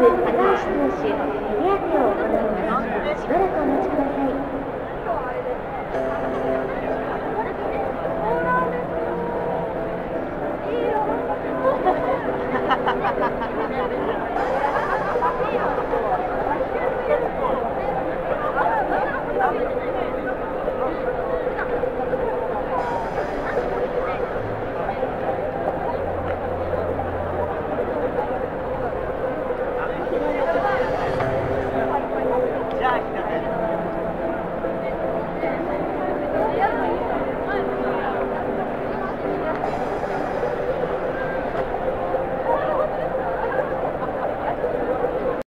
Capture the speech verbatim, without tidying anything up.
高橋投手、手当てを行います。しばらくお待ちください。